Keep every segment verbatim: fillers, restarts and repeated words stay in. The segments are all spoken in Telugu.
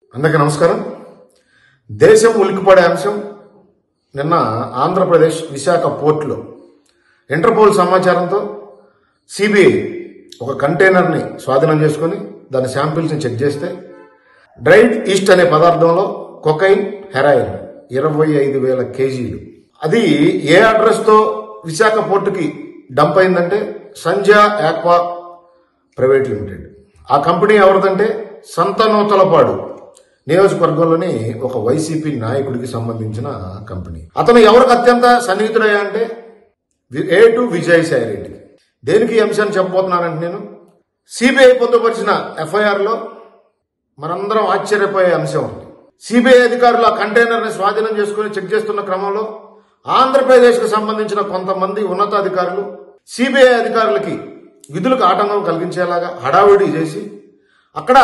అందరికీ నమస్కారం. దేశం ఉలిక్కిపడే అంశం నిన్న ఆంధ్రప్రదేశ్ విశాఖ పోర్టులో ఇంటర్పోల్ సమాచారంతో సిబిఐ ఒక కంటైనర్ని స్వాధీనం చేసుకుని దాని శాంపిల్స్ని చెక్ చేస్తే డ్రైడ్ ఈస్ట్ అనే పదార్థంలో కొకైన్, హెరాయిన్ ఇరవై ఐదు వేల కేజీలు. అది ఏ అడ్రస్తో విశాఖ పోర్టుకి డంప్ అయిందంటే సంధ్యా ఆక్వా ప్రైవేట్ లిమిటెడ్. ఆ కంపెనీ ఎవరిదంటే సంతనూతలపాడు నియోజకవర్గంలోని ఒక వైసీపీ నాయకుడికి సంబంధించిన కంపెనీ. అతను ఎవరికి అత్యంత సన్నిహితుడయ్యా అంటే ఏ టు విజయసాయి రెడ్డి. దేనికి ఈ అంశాన్ని చెప్పబోతున్నానంటే నేను సిబిఐ పొందుపరిచిన ఎఫ్ఐఆర్లో మనందరం ఆశ్చర్యపోయే అంశం ఉంది. సిబిఐ అధికారులు ఆ కంటైనర్ని స్వాధీనం చేసుకుని చెక్ చేస్తున్న క్రమంలో ఆంధ్రప్రదేశ్కు సంబంధించిన కొంతమంది ఉన్నతాధికారులు సిబిఐ అధికారులకి విధులకు ఆటంకం కలిగించేలాగా హడావిడి చేసి అక్కడ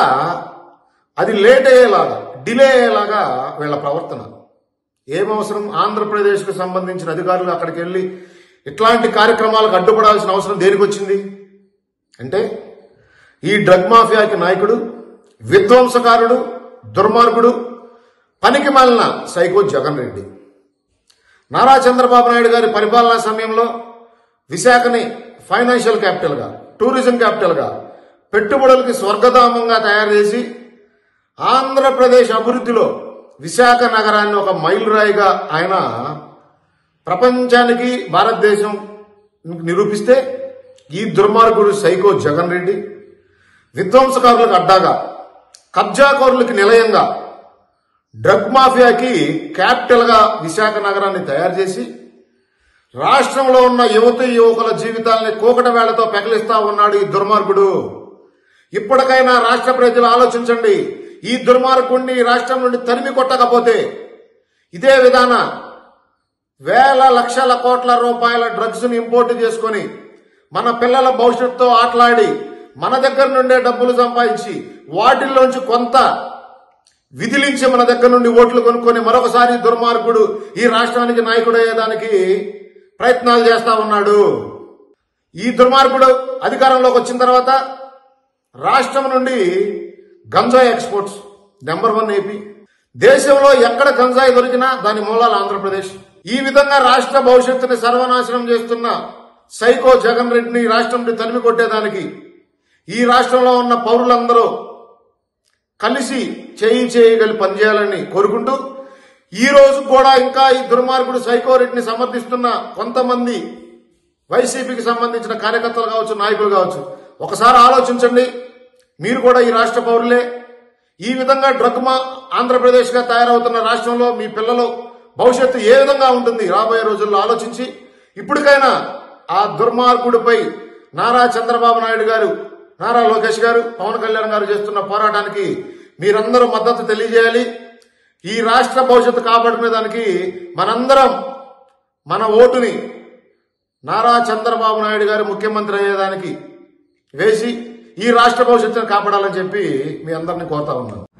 అది లేట్ అయ్యేలాగా, డిలే అయ్యేలాగా వీళ్ళ ప్రవర్తన. ఏమవసరం? ఆంధ్రప్రదేశ్కు సంబంధించిన అధికారులు అక్కడికి వెళ్ళి ఇట్లాంటి కార్యక్రమాలకు అడ్డుపడాల్సిన అవసరం దేనికి వచ్చింది అంటే ఈ డ్రగ్ మాఫియాకి నాయకుడు, విధ్వంసకారుడు, దుర్మార్గుడు, పనికి మాలిన సైకో జగన్ రెడ్డి. నారా చంద్రబాబు నాయుడు గారి పరిపాలనా సమయంలో విశాఖని ఫైనాన్షియల్ క్యాపిటల్గా, టూరిజం క్యాపిటల్గా, పెట్టుబడులకి స్వర్గధామంగా తయారు చేసి ఆంధ్రప్రదేశ్ అభివృద్ధిలో విశాఖ నగరాన్ని ఒక మైలురాయిగా ఆయన ప్రపంచానికి, భారతదేశం నిరూపిస్తే ఈ దుర్మార్గుడు సైకో జగన్ రెడ్డి విధ్వంసకారులకు అడ్డాగా, కబ్జాకోరులకి నిలయంగా, డ్రగ్ మాఫియాకి క్యాపిటల్గా విశాఖ నగరాన్ని తయారు చేసి రాష్ట్రంలో ఉన్న యువతి యువకుల జీవితాలని కూకట వేళ్లతో పెకలిస్తా ఉన్నాడు ఈ దుర్మార్గుడు. ఇప్పటికైనా రాష్ట్ర ప్రజలు ఆలోచించండి. ఈ దుర్మార్గుడిని రాష్ట్రం నుండి తరిమి కొట్టకపోతే ఇదే విధాన వేల లక్షల కోట్ల రూపాయల డ్రగ్స్ ని ఇంపోర్ట్ చేసుకుని మన పిల్లల భవిష్యత్తుతో ఆటలాడి మన దగ్గర నుండే డబ్బులు సంపాదించి వాటిల్లోంచి కొంత విధిలించి మన దగ్గర నుండి ఓట్లు కొనుక్కొని మరొకసారి దుర్మార్గుడు ఈ రాష్ట్రానికి నాయకుడు అయ్యేదానికి ప్రయత్నాలు చేస్తా ఉన్నాడు. ఈ దుర్మార్గుడు అధికారంలోకి వచ్చిన తర్వాత రాష్ట్రం నుండి గంజాయి ఎక్స్పోర్ట్స్ నెంబర్ వన్ ఏపీ. దేశంలో ఎక్కడ గంజాయి దొరికినా దాని మూలాలు ఆంధ్రప్రదేశ్. ఈ విధంగా రాష్ట్ర భవిష్యత్తుని సర్వనాశనం చేస్తున్న సైకో జగన్ రెడ్డిని రాష్ట్రం నుండి తరిమి కొట్టేదానికి ఈ రాష్ట్రంలో ఉన్న పౌరులందరూ కలిసి చేయి చేయగలి పనిచేయాలని కోరుకుంటూ ఈ రోజు కూడా ఇంకా ఈ దుర్మార్గుడు సైకో రెడ్డిని సమర్థిస్తున్న కొంతమంది వైసీపీకి సంబంధించిన కార్యకర్తలు కావచ్చు, నాయకులు కావచ్చు, ఒకసారి ఆలోచించండి. మీరు కూడా ఈ రాష్ట్ర పౌరులే. ఈ విధంగా డ్రగ్ మా ఆంధ్రప్రదేశ్గా తయారవుతున్న రాష్ట్రంలో మీ పిల్లలు భవిష్యత్తు ఏ విధంగా ఉంటుంది రాబోయే రోజుల్లో ఆలోచించి ఇప్పటికైనా ఆ దుర్మార్గుడిపై నారా చంద్రబాబు నాయుడు గారు, నారా లోకేష్ గారు, పవన్ కళ్యాణ్ గారు చేస్తున్న పోరాటానికి మీరందరూ మద్దతు తెలియజేయాలి. ఈ రాష్ట్ర భవిష్యత్తు కాపాడుకునే దానికి మనందరం మన ఓటుని నారా చంద్రబాబు నాయుడు గారు ముఖ్యమంత్రి అయ్యేదానికి వేసి ఈ రాష్ట్ర భవిష్యత్తును కాపాడాలని చెప్పి మీ అందరినీ కోరుతా ఉన్నాను.